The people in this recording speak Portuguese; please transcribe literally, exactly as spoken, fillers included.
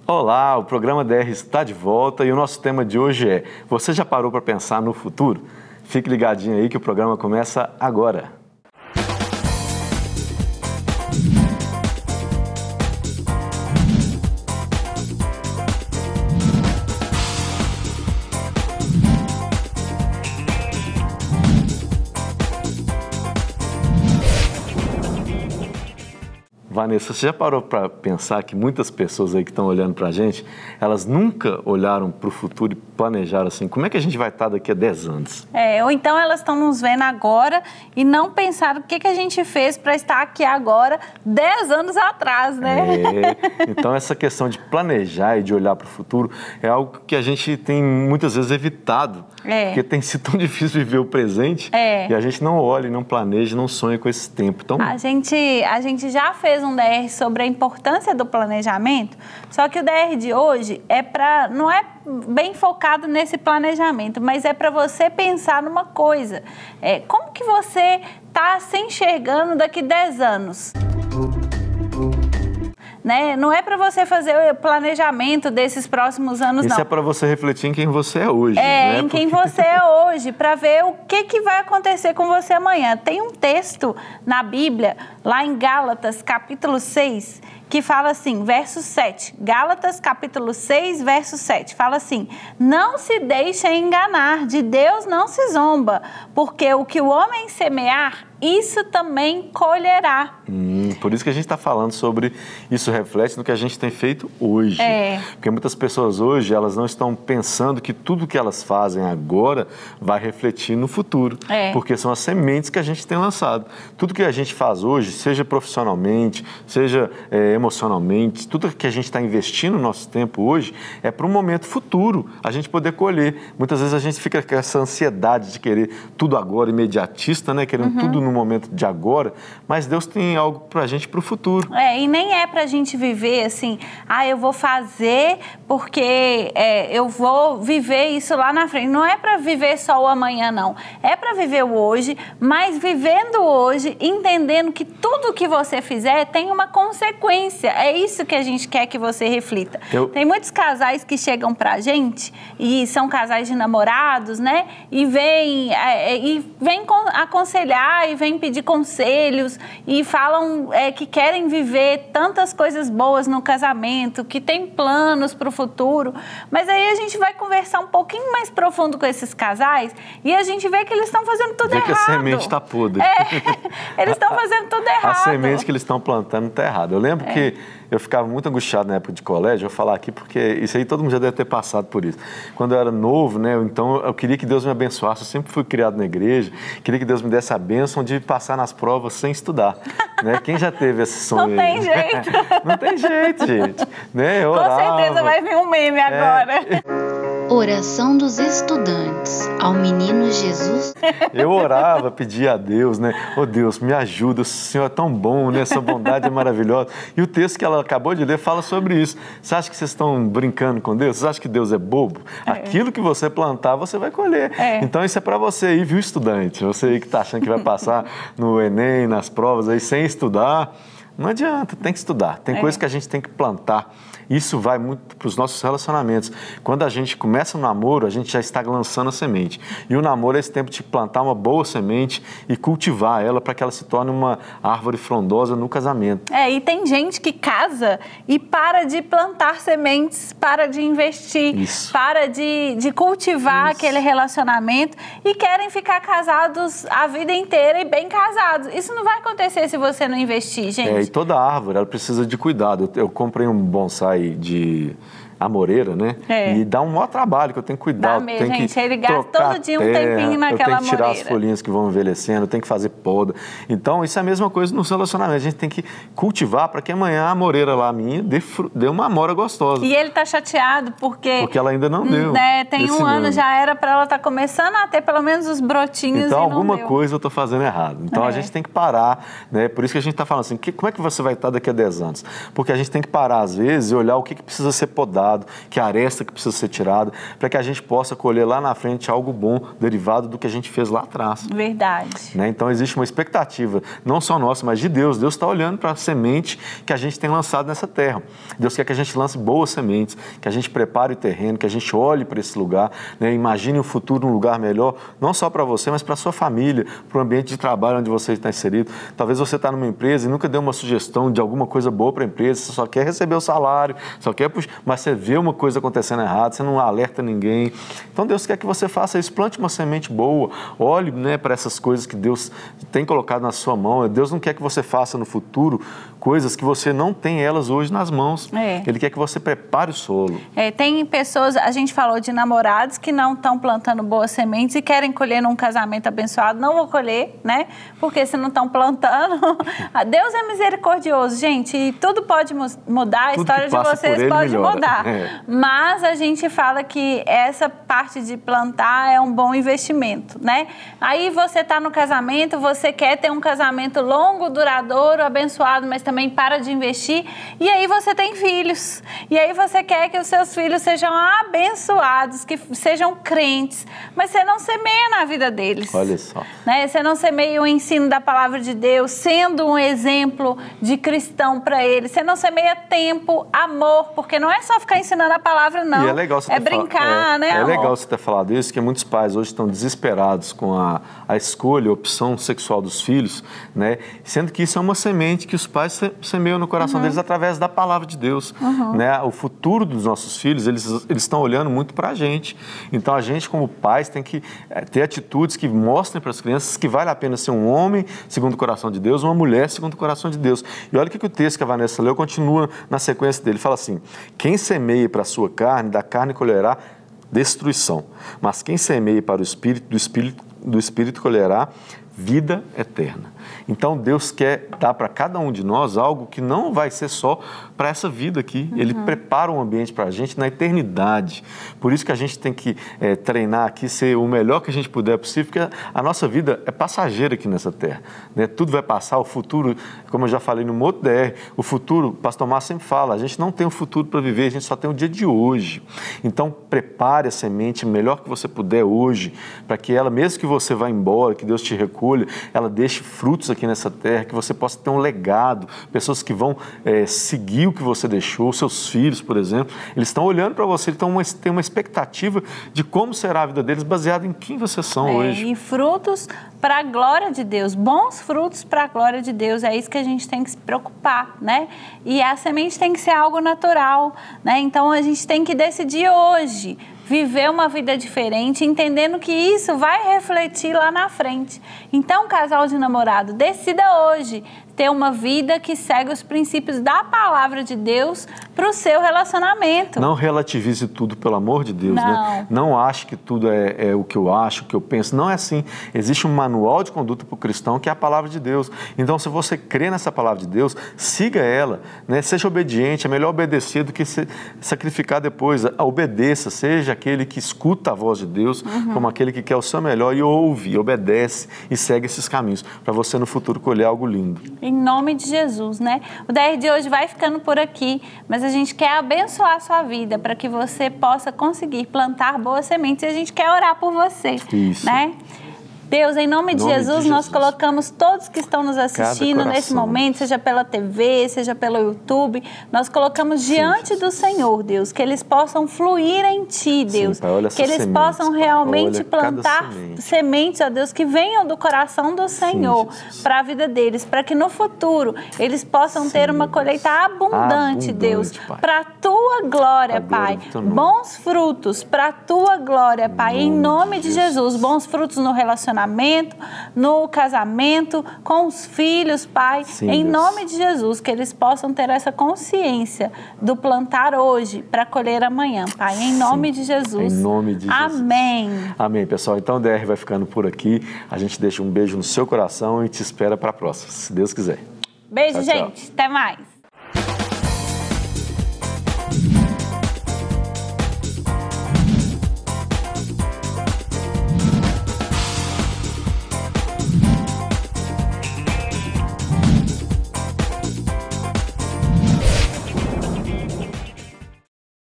Olá, o programa D R está de volta e o nosso tema de hoje é: você já parou para pensar no futuro? Fique ligadinho aí que o programa começa agora. Vanessa, você já parou para pensar que muitas pessoas aí que estão olhando para a gente, elas nunca olharam para o futuro e planejaram assim, como é que a gente vai estar daqui a dez anos? É, ou então elas estão nos vendo agora e não pensaram o que, que a gente fez para estar aqui agora, dez anos atrás, né? É, então essa questão de planejar e de olhar para o futuro é algo que a gente tem muitas vezes evitado, é. porque tem sido tão difícil viver o presente é. e a gente não olha, não planeja, não sonha com esse tempo. Então... A gente, a gente já fez um D R sobre a importância do planejamento, só que o D R de hoje é para, não é bem focado nesse planejamento, mas é para você pensar numa coisa. É, como que você está se enxergando daqui a dez anos? Né? Não é para você fazer o planejamento desses próximos anos, Isso não. Isso é para você refletir em quem você é hoje. É, né? em Porque... quem você é hoje, para ver o que, que vai acontecer com você amanhã. Tem um texto na Bíblia, lá em Gálatas, capítulo seis, que fala assim, verso sete. Gálatas, capítulo seis, verso sete. Fala assim: não se deixe enganar, de Deus não se zomba, porque o que o homem semear, isso também colherá. Hum, por isso que a gente está falando sobre isso, reflete no que a gente tem feito hoje. É. Porque muitas pessoas hoje, elas não estão pensando que tudo que elas fazem agora vai refletir no futuro. É. Porque são as sementes que a gente tem lançado. Tudo que a gente faz hoje, seja profissionalmente, seja é, emocionalmente, tudo que a gente está investindo no nosso tempo hoje é para um momento futuro, a gente poder colher. Muitas vezes a gente fica com essa ansiedade de querer tudo agora, imediatista, né? Querendo uhum. tudo no momento de agora, mas Deus tem algo para a gente para o futuro. É, e nem é para a gente viver assim, ah, eu vou fazer porque é, eu vou viver isso lá na frente. Não é para viver só o amanhã, não. É para viver o hoje, mas vivendo hoje, entendendo que tudo que você fizer tem uma consequência. É isso que a gente quer que você reflita. Eu... Tem muitos casais que chegam para a gente, e são casais de namorados, né? E vêm é, e vem aconselhar e vêm pedir conselhos e falam é, que querem viver tantas coisas boas no casamento, que tem planos para o futuro, mas aí a gente vai conversar um pouquinho mais profundo com esses casais e a gente vê que eles estão fazendo tudo vê errado. Que a semente está podre. É, eles estão fazendo tudo errado. A semente que eles estão plantando está errada. Eu lembro é. que eu ficava muito angustiado na época de colégio, eu vou falar aqui porque isso aí todo mundo já deve ter passado por isso. Quando eu era novo, né, então eu queria que Deus me abençoasse, eu sempre fui criado na igreja, queria que Deus me desse a bênção de passar nas provas sem estudar. Né? Quem já teve esse sonho? Não tem jeito. Não tem jeito, gente. Né? Eu Com orava. certeza vai vir um meme agora. É. Oração dos estudantes ao menino Jesus. Eu orava, pedia a Deus, né? Ô Deus, me ajuda, o Senhor é tão bom, né? Sua bondade é maravilhosa. E o texto que ela acabou de ler fala sobre isso. Você acha que vocês estão brincando com Deus? Você acha que Deus é bobo? É. Aquilo que você plantar, você vai colher. É. Então isso é para você aí, viu, estudante? Você aí que está achando que vai passar no Enem, nas provas aí, sem estudar. Não adianta, tem que estudar. Tem é. coisa que a gente tem que plantar. Isso vai muito para os nossos relacionamentos. Quando a gente começa um namoro, a gente já está lançando a semente. E o namoro é esse tempo de plantar uma boa semente e cultivar ela para que ela se torne uma árvore frondosa no casamento. É, e tem gente que casa e para de plantar sementes, para de investir, Isso. para de, de cultivar Isso. aquele relacionamento e querem ficar casados a vida inteira e bem casados. Isso não vai acontecer se você não investir, gente. É, e toda árvore, ela precisa de cuidado. Eu, eu comprei um bonsai de amoreira, né? É. E dá um maior trabalho, que eu tenho que cuidar. Dá mesmo, tenho gente. que Ele gasta todo dia um tempinho naquela amoreira. Eu tenho que tirar as folhinhas que vão envelhecendo, eu tenho que fazer poda. Então, isso é a mesma coisa no relacionamento. A gente tem que cultivar para que amanhã a amoreira lá minha dê, dê uma amora gostosa. E ele tá chateado porque... Porque ela ainda não deu. Né, tem um ano, já era para ela estar tá começando a ter pelo menos os brotinhos Então, e não alguma deu. coisa eu tô fazendo errado. Então, é. a gente tem que parar, né? Por isso que a gente tá falando assim, que, como é que você vai estar daqui a dez anos? Porque a gente tem que parar, às vezes, e olhar o que, que precisa ser podado, lado, que a aresta que precisa ser tirada, para que a gente possa colher lá na frente algo bom, derivado do que a gente fez lá atrás. Verdade. Né? Então, existe uma expectativa, não só nossa, mas de Deus. Deus está olhando para a semente que a gente tem lançado nessa terra. Deus quer que a gente lance boas sementes, que a gente prepare o terreno, que a gente olhe para esse lugar, né? Imagine o futuro num lugar melhor, não só para você, mas para a sua família, para o ambiente de trabalho onde você está inserido. Talvez você está numa empresa e nunca deu uma sugestão de alguma coisa boa para a empresa, você só quer receber o salário, só quer puxar, mas você vê uma coisa acontecendo errada, você não alerta ninguém. Então, Deus quer que você faça isso, plante uma semente boa, olhe, né, para essas coisas que Deus tem colocado na sua mão. Deus não quer que você faça no futuro coisas que você não tem elas hoje nas mãos. É. Ele quer que você prepare o solo. É, tem pessoas, a gente falou de namorados que não estão plantando boas sementes e querem colher num casamento abençoado. Não vou colher, né? Porque se não estão plantando... Deus é misericordioso, gente, e tudo pode mudar, a Tudo história de vocês ele, pode melhora. mudar. É. Mas a gente fala que essa parte de plantar é um bom investimento, né? Aí você está no casamento, você quer ter um casamento longo, duradouro, abençoado, mas também para de investir, e aí você tem filhos, e aí você quer que os seus filhos sejam abençoados, que sejam crentes, mas você não semeia na vida deles. Olha só. Né? Você não semeia o ensino da palavra de Deus, sendo um exemplo de cristão para eles, você não semeia tempo, amor, porque não é só ficar ensinando a palavra, não. E é legal você é ter brincar, falado, é, né, É amor? legal você ter falado isso, que muitos pais hoje estão desesperados com a, a escolha, a opção sexual dos filhos, né? Sendo que isso é uma semente que os pais se, semeiam no coração uhum. deles através da palavra de Deus. Uhum. Né? O futuro dos nossos filhos, eles, eles estão olhando muito para a gente. Então, a gente, como pais, tem que é, ter atitudes que mostrem para as crianças que vale a pena ser um homem segundo o coração de Deus, uma mulher segundo o coração de Deus. E olha o que, que o texto que a Vanessa leu continua na sequência dele. Fala assim: quem semeia para a sua carne, da carne colherá destruição. Mas quem semeia para o Espírito, do Espírito, do Espírito colherá vida eterna. Então, Deus quer dar para cada um de nós algo que não vai ser só para essa vida aqui. Uhum. Ele prepara um ambiente para a gente na eternidade. Por isso que a gente tem que é, treinar aqui, ser o melhor que a gente puder possível, porque a nossa vida é passageira aqui nessa terra. Né? Tudo vai passar, o futuro, como eu já falei no Moto D R, o futuro, o pastor Márcio sempre fala, a gente não tem um futuro para viver, a gente só tem o dia de hoje. Então, prepare a semente o melhor que você puder hoje, para que ela, mesmo que você vá embora, que Deus te recolha, ela deixe frutos aqui nessa terra, que você possa ter um legado, pessoas que vão é, seguir o que você deixou, seus filhos, por exemplo, eles estão olhando para você, eles uma, têm uma expectativa de como será a vida deles, baseada em quem vocês são é, hoje. E frutos para a glória de Deus, bons frutos para a glória de Deus, é isso que a gente tem que se preocupar, né? E a semente tem que ser algo natural, né? Então, a gente tem que decidir hoje, viver uma vida diferente, entendendo que isso vai refletir lá na frente. Então, casal de namorado, decida hoje ter uma vida que segue os princípios da palavra de Deus para o seu relacionamento. Não relativize tudo, pelo amor de Deus, não. né? Não ache que tudo é, é o que eu acho, o que eu penso. Não é assim. Existe um manual de conduta para o cristão que é a palavra de Deus. Então, se você crê nessa palavra de Deus, siga ela, né? Seja obediente. É melhor obedecer do que se sacrificar depois. Obedeça, seja aquele que escuta a voz de Deus, uhum. como aquele que quer o seu melhor e ouve, obedece e segue esses caminhos, para você no futuro colher algo lindo. Em nome de Jesus, né? O D R de hoje vai ficando por aqui, mas a gente quer abençoar a sua vida para que você possa conseguir plantar boas sementes e a gente quer orar por você. Isso. Né? Deus, em nome, de, nome Jesus, de Jesus, nós colocamos todos que estão nos assistindo nesse momento, seja pela T V, seja pelo YouTube, nós colocamos Sim, diante Jesus. do Senhor, Deus, que eles possam fluir em Ti, Deus, Sim, Pai, que eles sementes, possam realmente olha plantar semente. sementes, ó Deus, que venham do coração do Senhor para a vida deles, para que no futuro eles possam Sim, ter uma colheita abundante, abundante Deus, para a Tua glória, Pai, bons frutos para a Tua glória, Pai, em nome de Jesus, bons frutos no relacionamento, no casamento, com os filhos, Pai, Sim, em Deus. nome de Jesus, que eles possam ter essa consciência do plantar hoje para colher amanhã, Pai, em nome Sim, de Jesus. Em nome de Jesus. Amém. Amém, pessoal. Então, o D R vai ficando por aqui. A gente deixa um beijo no seu coração e te espera para a próxima, se Deus quiser. Beijo, tchau, gente. Tchau. Até mais.